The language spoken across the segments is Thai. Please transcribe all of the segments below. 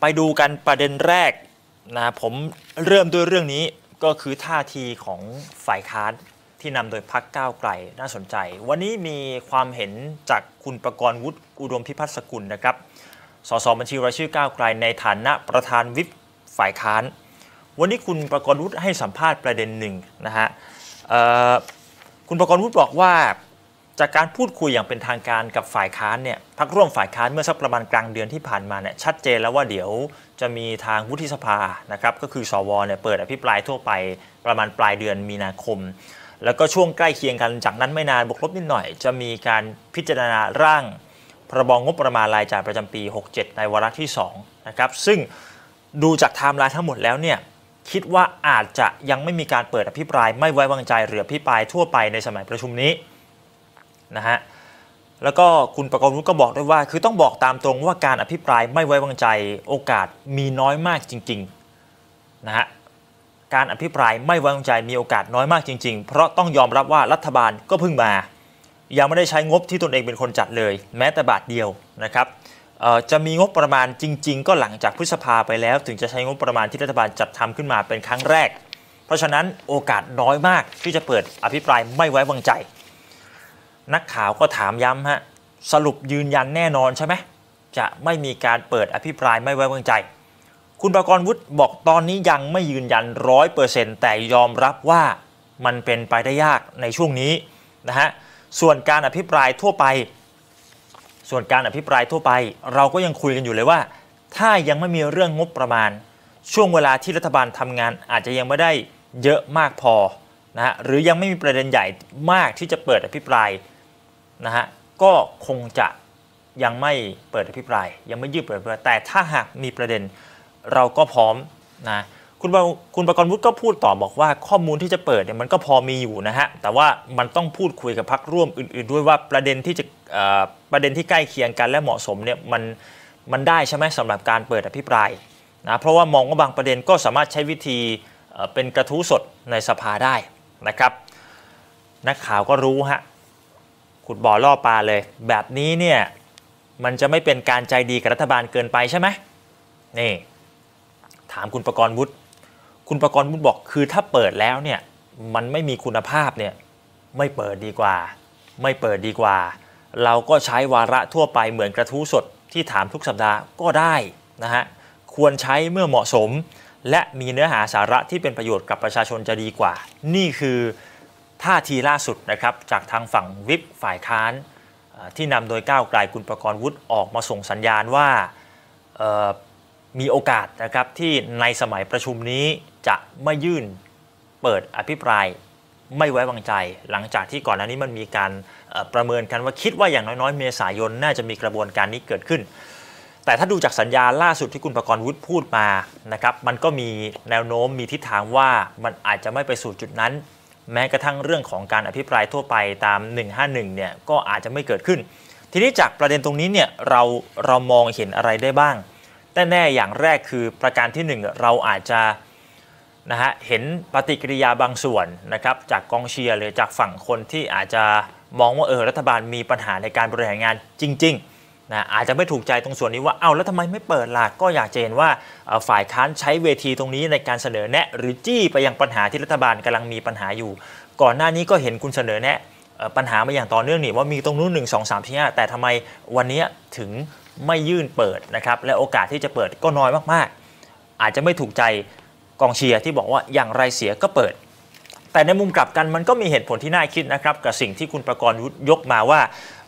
ไปดูกันประเด็นแรกนะผมเริ่มด้วยเรื่องนี้ก็คือท่าทีของฝ่ายค้านที่นำโดยพรรคก้าวไกลน่าสนใจวันนี้มีความเห็นจากคุณประกรณ์วุฒิอุดมพิพัฒน์สกุลนะครับสสบัญชีรายชื่อก้าวไกลในฐานะประธานวิปฝ่ายค้านวันนี้คุณประกรณ์วุฒิให้สัมภาษณ์ประเด็นหนึ่งนะฮะคุณประกรณ์วุฒิบอกว่าจากการพูดคุยอย่างเป็นทางการกับฝ่ายค้านเนี่ยพรรคร่วมฝ่ายค้านเมื่อสักประมาณกลางเดือนที่ผ่านมาเนี่ยชัดเจนแล้วว่าเดี๋ยวจะมีทางวุฒิสภานะครับก็คือสวเนี่ยเปิดอภิปรายทั่วไปประมาณปลายเดือนมีนาคมแล้วก็ช่วงใกล้เคียงกันจากนั้นไม่นานบวกลบนิดหน่อยจะมีการพิจารณาร่างพรบงบประมาณรายจ่ายประจำปี 67 ในวาระที่2นะครับซึ่งดูจากไทม์ไลน์ทั้งหมดแล้วเนี่ยคิดว่าอาจจะยังไม่มีการเปิดอภิปรายไม่ไว้วางใจหรืออภิปรายทั่วไปในสมัยประชุมนี้นะฮะแล้วก็คุณประกรณ์วุฒิก็บอกด้วยว่าคือต้องบอกตามตรงว่าการอภิปรายไม่ไว้วางใจโอกาสมีน้อยมากจริงๆนะฮะการอภิปรายไม่ไว้วางใจมีโอกาสน้อยมากจริงๆเพราะต้องยอมรับว่ารัฐบาลก็เพิ่งมายังไม่ได้ใช้งบที่ตนเองเป็นคนจัดเลยแม้แต่บาทเดียวนะครับจะมีงบประมาณจริงๆก็หลังจากพฤษภาไปแล้วถึงจะใช้งบประมาณที่รัฐบาลจัดทำขึ้นมาเป็นครั้งแรกเพราะฉะนั้นโอกาสน้อยมากที่จะเปิดอภิปรายไม่ไว้วางใจนักข่าวก็ถามย้ำฮะสรุปยืนยันแน่นอนใช่ไหมจะไม่มีการเปิดอภิปรายไม่ไว้วางใจคุณประกรณ์วุฒิบอกตอนนี้ยังไม่ยืนยัน 100% แต่ยอมรับว่ามันเป็นไปได้ยากในช่วงนี้นะฮะส่วนการอภิปรายทั่วไปเราก็ยังคุยกันอยู่เลยว่าถ้ายังไม่มีเรื่องงบประมาณช่วงเวลาที่รัฐบาลทำงานอาจจะยังไม่ได้เยอะมากพอนะฮะหรือยังไม่มีประเด็นใหญ่มากที่จะเปิดอภิปรายนะฮะก็คงจะยังไม่เปิดอภิปรายยังไม่ยืดเปิดอภิปรายแต่ถ้าหากมีประเด็นเราก็พร้อมนะคุณประกรณ์วุฒิก็พูดต่อบอกว่าข้อมูลที่จะเปิดเนี่ยมันก็พอมีอยู่นะฮะแต่ว่ามันต้องพูดคุยกับพรรคร่วมอื่นๆด้วยว่าประเด็นที่ใกล้เคียงกันและเหมาะสมเนี่ยมันได้ใช่ไหมสำหรับการเปิดอภิปรายนะเพราะว่ามองว่าบางประเด็นก็สามารถใช้วิธีเป็นกระทู้สดในสภาได้นะครับนักข่าวก็รู้ฮะขุดบ่อล่อปลาเลยแบบนี้เนี่ยมันจะไม่เป็นการใจดีกับรัฐบาลเกินไปใช่ไหมนี่ถามคุณประกรณ์วุฒิบอกคือถ้าเปิดแล้วเนี่ยมันไม่มีคุณภาพเนี่ยไม่เปิดดีกว่าเราก็ใช้วาระทั่วไปเหมือนกระทู้สดที่ถามทุกสัปดาห์ก็ได้นะฮะควรใช้เมื่อเหมาะสมและมีเนื้อหาสาระที่เป็นประโยชน์กับประชาชนจะดีกว่านี่คือท่าทีล่าสุดนะครับจากทางฝั่งวิปฝ่ายค้านที่นำโดยก้าวไกลคุณประกรณ์วุฒิออกมาส่งสัญญาณว่ามีโอกาสนะครับที่ในสมัยประชุมนี้จะไม่ยื่นเปิดอภิปรายไม่ไว้วางใจหลังจากที่ก่อนหน้านี้มันมีการประเมินกันว่าคิดว่าอย่างน้อยๆเมษายนน่าจะมีกระบวนการนี้เกิดขึ้นแต่ถ้าดูจากสัญญาล่าสุดที่คุณประกรณ์วุฒิพูดมานะครับมันก็มีแนวโน้มมีทิศทางว่ามันอาจจะไม่ไปสู่จุดนั้นแม้กระทั่งเรื่องของการอภิปรายทั่วไปตาม151เนี่ยก็อาจจะไม่เกิดขึ้นทีนี้จากประเด็นตรงนี้เนี่ยเรามองเห็นอะไรได้บ้างแต่แน่อย่างแรกคือประการที่1เราอาจจะนะฮะเห็นปฏิกิริยาบางส่วนนะครับจากกองเชียร์หรือจากฝั่งคนที่อาจจะมองว่ารัฐบาลมีปัญหาในการบริหารงานจริงๆนะอาจจะไม่ถูกใจตรงส่วนนี้ว่าแล้วทำไมไม่เปิดล่ะก็อยากจะเห็นว่าฝ่ายค้านใช้เวทีตรงนี้ในการเสนอแนะหรือจี้ไปยังปัญหาที่รัฐบาลกำลังมีปัญหาอยู่ก่อนหน้านี้ก็เห็นคุณเสนอแนะปัญหามาอย่างต่อเนื่องนี่ว่ามีตรงนู้น1 2 3 4 5แต่ทำไมวันนี้ถึงไม่ยื่นเปิดนะครับและโอกาสที่จะเปิดก็น้อยมากๆอาจจะไม่ถูกใจกองเชียร์ที่บอกว่าอย่างไรเสียก็เปิดแต่ในมุมกลับกันมันก็มีเหตุผลที่น่าคิดนะครับกับสิ่งที่คุณประกรณ์วุฒิยกมาว่า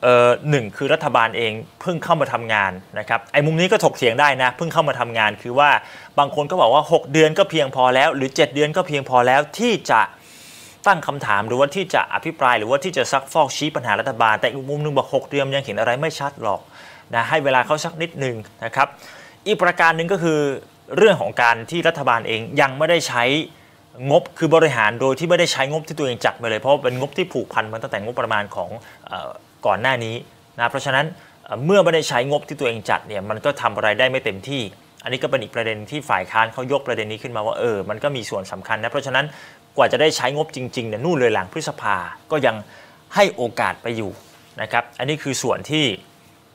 1คือรัฐบาลเองเพิ่งเข้ามาทำงานนะครับไอ้มุมนี้ก็ถกเถียงได้นะเพิ่งเข้ามาทำงานคือว่าบางคนก็บอกว่า6เดือนก็เพียงพอแล้วหรือ7เดือนก็เพียงพอแล้วที่จะตั้งคำถามหรือว่าที่จะอภิปรายหรือว่าที่จะซักฟอกชี้ปัญหารัฐบาลแต่อีกมุมนึงบอก6เดือนยังเห็นอะไรไม่ชัดหรอกนะให้เวลาเขาสักนิดนึงนะครับอีกประการหนึ่งก็คือเรื่องของการที่รัฐบาลเองยังไม่ได้ใช้งบคือบริหารโดยที่ไม่ได้ใช้งบที่ตัวเองจัดมาเลยเพราะเป็นงบที่ผูกพันมาตั้งแต่งบประมาณของก่อนหน้านี้นะเพราะฉะนั้นเมื่อไม่ได้ใช้งบที่ตัวเองจัดเนี่ยมันก็ทำอะไรได้ไม่เต็มที่อันนี้ก็เป็นอีกประเด็นที่ฝ่ายค้านเขายกประเด็นนี้ขึ้นมาว่ามันก็มีส่วนสำคัญนะเพราะฉะนั้นกว่าจะได้ใช้งบจริงๆเนี่ยนู่นเลยหลังพฤษภาก็ยังให้โอกาสไปอยู่นะครับอันนี้คือส่วนที่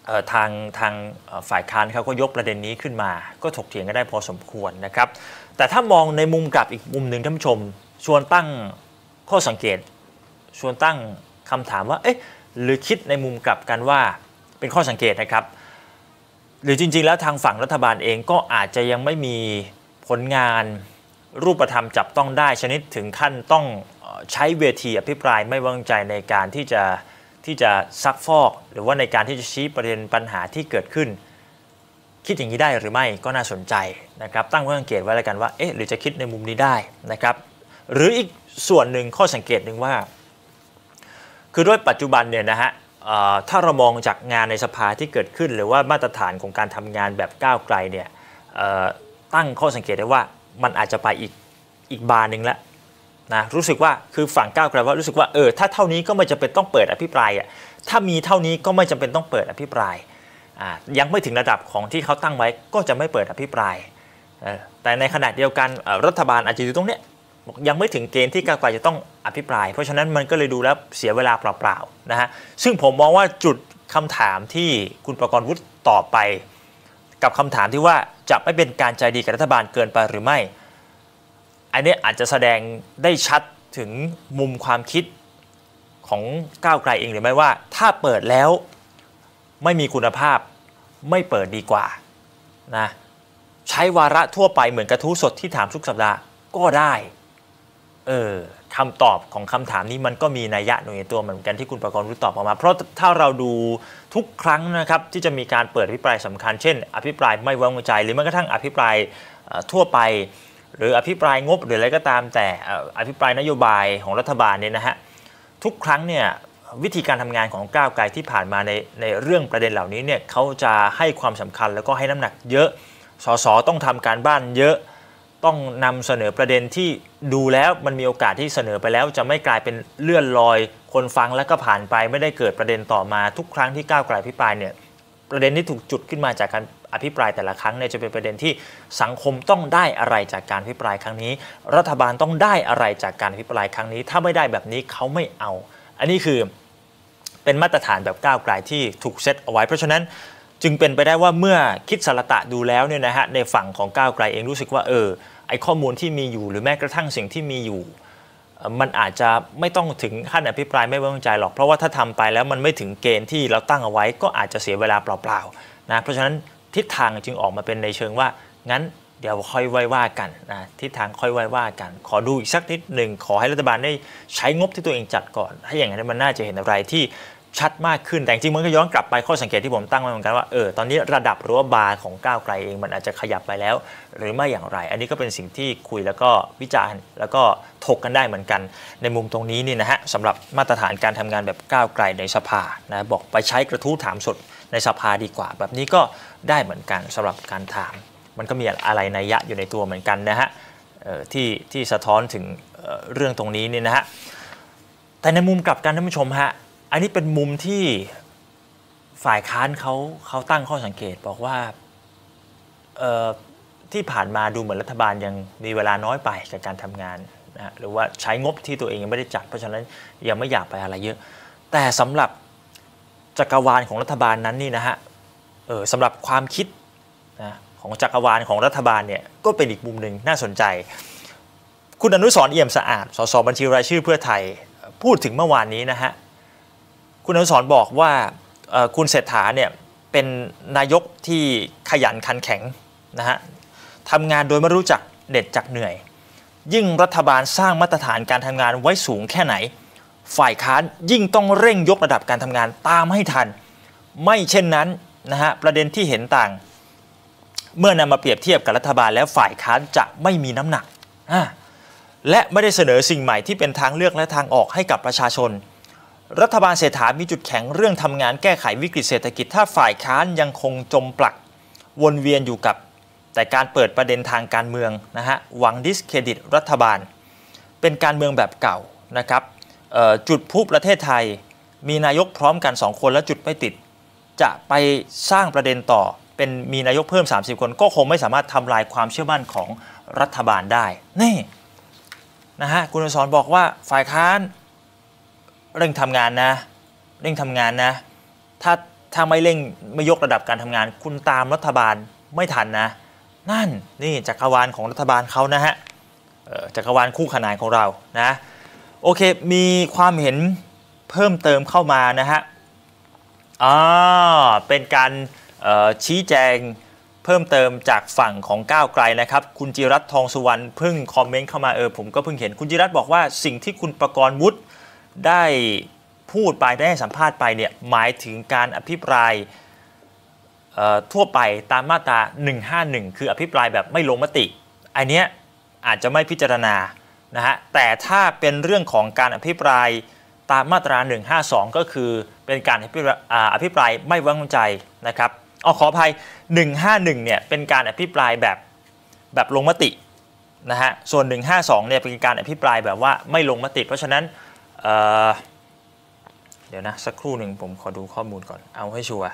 ทางฝ่ายค้านเขาก็ยกประเด็นนี้ขึ้นมาก็ถกเถียงกันได้พอสมควรนะครับแต่ถ้ามองในมุมกลับอีกมุมหนึ่งท่านผู้ชมชวนตั้งข้อสังเกตชวนตั้งคำถามว่าเอ๊ะหรือคิดในมุมกลับกันว่าเป็นข้อสังเกตนะครับหรือจริงๆแล้วทางฝั่งรัฐบาลเองก็อาจจะยังไม่มีผลงานรูปธรรมจับต้องได้ชนิดถึงขั้นต้องใช้เวทีอภิปรายไม่ไว้วางใจในการที่จะซักฟอกหรือว่าในการที่จะชี้ประเด็นปัญหาที่เกิดขึ้นคิดอย่างนี้ได้หรือไม่ก็น่าสนใจนะครับตั้งข้อสังเกตไว้แล้วกันว่าเอ๊ะหรือจะคิดในมุมนี้ได้นะครับหรืออีกส่วนหนึ่งข้อสังเกตหนึ่งว่าคือด้วยปัจจุบันเนี่ยนะฮะถ้าเรามองจากงานในสภาที่เกิดขึ้นหรือว่ามาตรฐานของการทำงานแบบก้าวไกลเนี่ยตั้งข้อสังเกตได้ว่ามันอาจจะไปอีกบาร์หนึ่งแล้วนะรู้สึกว่าคือฝั่งก้าวไกลว่ารู้สึกว่าถ้าเท่านี้ก็ไม่จำเป็นต้องเปิดอภิปรายถ้ามีเท่านี้ก็ไม่จำเป็นต้องเปิดอภิปรายยังไม่ถึงระดับของที่เขาตั้งไว้ก็จะไม่เปิดอภิปรายแต่ในขณะเดียวกันรัฐบาลอาจจะอยู่ตรงเนี้ยยังไม่ถึงเกณฑ์ที่ก้าวไกลจะต้องอภิปรายเพราะฉะนั้นมันก็เลยดูแล้วเสียเวลาเปล่าๆนะฮะซึ่งผมมองว่าจุดคำถามที่คุณประกรณ์วุฒิตอบไปกับคำถามที่ว่าจะไม่เป็นการใจดีกับรัฐบาลเกินไปหรือไม่อันนี้อาจจะแสดงได้ชัดถึงมุมความคิดของก้าวไกลเองหรือไม่ว่าถ้าเปิดแล้วไม่มีคุณภาพไม่เปิดดีกว่านะใช้วาระทั่วไปเหมือนกระทู้สดที่ถามทุกสัปดาห์ก็ได้คำตอบของคำถามนี้มันก็มีนัยยะหน่วยตัวเหมือนกันที่คุณประกรณ์รู้ตอบออกมาเพราะถ้าเราดูทุกครั้งนะครับที่จะมีการเปิดอภิปรายสำคัญเช่นอภิปรายไม่ไว้วางใจหรือแม้กระทั่งอภิปรายทั่วไปหรืออภิปรายงบหรืออะไรก็ตามแต่อภิปรายนโยบายของรัฐบาลเนี่ยนะฮะทุกครั้งเนี่ยวิธีการทำงานของก้าวไกลที่ผ่านมาในเรื่องประเด็นเหล่านี้เนี่ยเขาจะให้ความสำคัญแล้วก็ให้น้ำหนักเยอะสสต้องทำการบ้านเยอะต้องนำเสนอประเด็นที่ดูแล้วมันมีโอกาสที่เสนอไปแล้วจะไม่กลายเป็นเลื่อนลอยคนฟังแล้วก็ผ่านไปไม่ได้เกิดประเด็นต่อมาทุกครั้งที่ก้าวไกลอภิปรายเนี่ยประเด็นที่ถูกจุดขึ้นมาจากการอภิปรายแต่ละครั้งเนี่ยจะเป็นประเด็นที่สังคมต้องได้อะไรจากการอภิปรายครั้งนี้รัฐบาลต้องได้อะไรจากการอภิปรายครั้งนี้ถ้าไม่ได้แบบนี้เขาไม่เอาอันนี้คือเป็นมาตรฐานแบบก้าวไกลที่ถูกเซตเอาไว้เพราะฉะนั้นจึงเป็นไปได้ว่าเมื่อคิดสรตะดูแล้วเนี่ยนะฮะในฝั่งของก้าวไกลเองรู้สึกว่าไอ้ข้อมูลที่มีอยู่หรือแม้กระทั่งสิ่งที่มีอยู่มันอาจจะไม่ต้องถึงขั้นอภิปรายไม่ไว้วางใจหรอกเพราะว่าถ้าทำไปแล้วมันไม่ถึงเกณฑ์ที่เราตั้งเอาไว้ก็อาจจะเสียเวลาเปล่าๆนะเพราะฉะนั้นทิศทางจึงออกมาเป็นในเชิงว่างั้นเดี๋ยวค่อยไว้ว่ากันนะทิศทางค่อยไว้ว่ากันขอดูอีกสักนิดหนึ่งขอให้รัฐบาลได้ใช้งบที่ตัวเองจัดก่อนถ้าอย่างนั้นมันน่าจะเห็นอะไรที่ชัดมากขึ้นแต่จริงมันก็ย้อนกลับไปข้อสังเกตที่ผมตั้งไว้เหมือนกันว่าตอนนี้ระดับหรือว่าบาร์ของก้าวไกลเองมันอาจจะขยับไปแล้วหรือไม่อย่างไรอันนี้ก็เป็นสิ่งที่คุยแล้วก็วิจารณ์แล้วก็ถกกันได้เหมือนกันในมุมตรงนี้นี่นะฮะสำหรับมาตรฐานการทำงานแบบก้าวไกลในสภานะบอกไปใช้กระทู้ถามสดในสภาดีกว่าแบบนี้ก็ได้เหมือนกันสำหรับการถามมันก็มีอะไรนัยยะอยู่ในตัวเหมือนกันนะฮะที่สะท้อนถึงเรื่องตรงนี้นี่นะฮะแต่ในมุมกลับกันท่านผู้ชมฮะอันนี้เป็นมุมที่ฝ่ายค้านเขาตั้งข้อสังเกตบอกว่าที่ผ่านมาดูเหมือนรัฐบาลยังมีเวลาน้อยไปกับการทำงานนะหรือว่าใช้งบที่ตัวเองยังไม่ได้จัดเพราะฉะนั้นยังไม่อยากไปอะไรเยอะแต่สำหรับจักรวาลของรัฐบาลนั้นนี่นะฮะสำหรับความคิดนะของจักรวาลของรัฐบาลเนี่ยก็เป็นอีกมุมหนึ่งน่าสนใจคุณอนุสรณ์เอี่ยมสะอาดสสบัญชีรายชื่อเพื่อไทยพูดถึงเมื่อวานนี้นะฮะคุณอนุสรณ์บอกว่าคุณเศรษฐาเนี่ยเป็นนายกที่ขยันขันแข็งนะฮะทำงานโดยไม่รู้จักเหน็ดจักเหนื่อยยิ่งรัฐบาลสร้างมาตรฐานการทำงานไว้สูงแค่ไหนฝ่ายค้านยิ่งต้องเร่งยกระดับการทำงานตามให้ทันไม่เช่นนั้นนะฮะประเด็นที่เห็นต่างเมื่อนำมาเปรียบเทียบกับรัฐบาลแล้วฝ่ายค้านจะไม่มีน้ำหนักและไม่ได้เสนอสิ่งใหม่ที่เป็นทางเลือกและทางออกให้กับประชาชนรัฐบาลเศรษฐามีจุดแข็งเรื่องทำงานแก้ไขวิกฤตเศรษฐกิจถ้าฝ่ายค้านยังคงจมปลักวนเวียนอยู่กับแต่การเปิดประเด็นทางการเมืองนะฮะหวังดิสเครดิตรัฐบาลเป็นการเมืองแบบเก่านะครับจุดพุประเทศไทยมีนายกพร้อมกัน2คนและจุดไม่ติดจะไปสร้างประเด็นต่อเป็นมีนายกเพิ่ม30คนก็คงไม่สามารถทำลายความเชื่อมั่นของรัฐบาลได้นี่นะฮะคุณอนุสรณ์บอกว่าฝ่ายค้านเร่งทำงานนะเร่งทำงานนะถ้ถ้าไม่เร่งไม่ยกระดับการทำงานคุณตามรัฐบาลไม่ทันนะนั่นนี่จักรวาลของรัฐบาลเขานะฮะจักรวาลคู่ขนานของเรานะโอเคมีความเห็นเพิ่มเติมเข้ามานะฮะเป็นการชี้แจงเพิ่มเติมจากฝั่งของก้าวไกลนะครับคุณจิรัตน์ทองสุวรรณเพิ่งคอมเมนต์เข้ามาผมก็เพิ่งเห็นคุณจิรัตน์บอกว่าสิ่งที่คุณประกรณ์วุฒิได้พูดไปได้ให้สัมภาษณ์ไปเนี่ยหมายถึงการอภิปรายทั่วไปตามมาตรา151คืออภิปรายแบบไม่ลงมติอันเนี้ยอาจจะไม่พิจารณานะฮะแต่ถ้าเป็นเรื่องของการอภิปรายตามมาตรา152ก็คือเป็นการอภิปรายไม่ไว้วางใจนะครับขออภัย151เนี่ยเป็นการอภิปรายแบบลงมตินะฮะส่วน152เนี่ยเป็นการอภิปรายแบบว่าไม่ลงมติเพราะฉะนั้นเดี๋ยวนะสักครู่หนึ่งผมขอดูข้อมูลก่อนเอาให้ชัวร์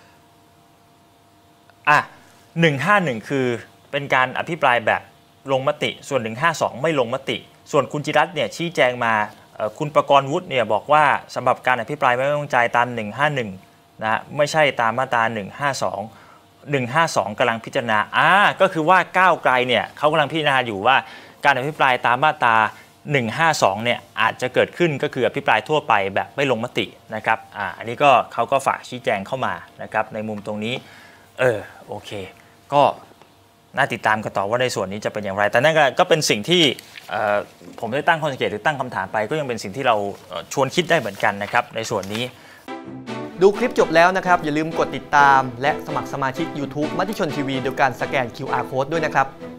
151คือเป็นการอภิปรายแบบลงมติส่วน152ไม่ลงมติส่วนคุณจิรัตน์เนี่ยชี้แจงมาคุณประกรณ์วุฒิเนี่ยบอกว่าสำหรับการอภิปรายไม่ไว้วางใจตาม151นะไม่ใช่ตามมาตรา152กำลังพิจารณาก็คือว่าก้าวไกลเนี่ยเขากำลังพิจารณาอยู่ว่าการอภิปรายตามมาตรา152เนี่ยอาจจะเกิดขึ้นก็คืออภิปรายทั่วไปแบบไม่ลงมตินะครับอันนี้ก็เขาก็ฝากชี้แจงเข้ามานะครับในมุมตรงนี้โอเคก็น่าติดตามกันต่อว่าในส่วนนี้จะเป็นอย่างไรแต่นั่นก็เป็นสิ่งที่ผมได้ตั้งข้อสังเกตหรือตั้งคำถามไปก็ยังเป็นสิ่งที่เราชวนคิดได้เหมือนกันนะครับในส่วนนี้ดูคลิปจบแล้วนะครับอย่าลืมกดติดตามและสมัครสมาชิก YouTube มติชนทีวีโดยการสแกน QR Code ด้วยนะครับ